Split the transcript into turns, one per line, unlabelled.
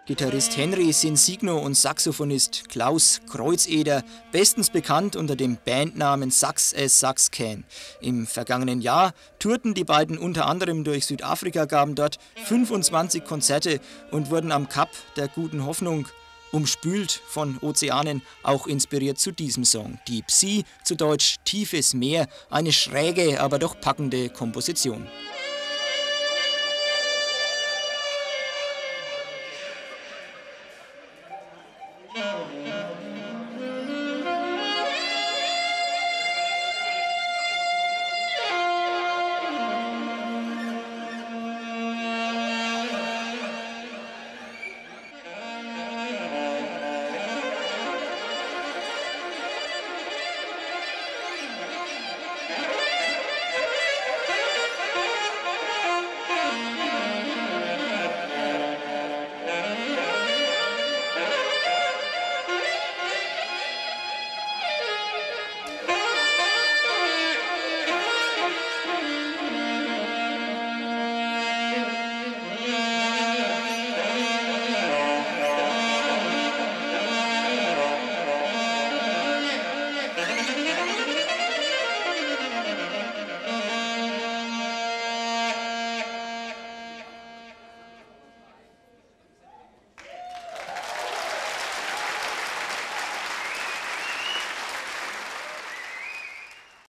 Gitarrist Henry Sinsigno und Saxophonist Klaus Kreuzeder, bestens bekannt unter dem Bandnamen Sax as Sax Can. Im vergangenen Jahr tourten die beiden unter anderem durch Südafrika, gaben dort 25 Konzerte und wurden am Kap der Guten Hoffnung umspült von Ozeanen, auch inspiriert zu diesem Song. Deep Sea, zu Deutsch Tiefes Meer, eine schräge, aber doch packende Komposition.
Oh.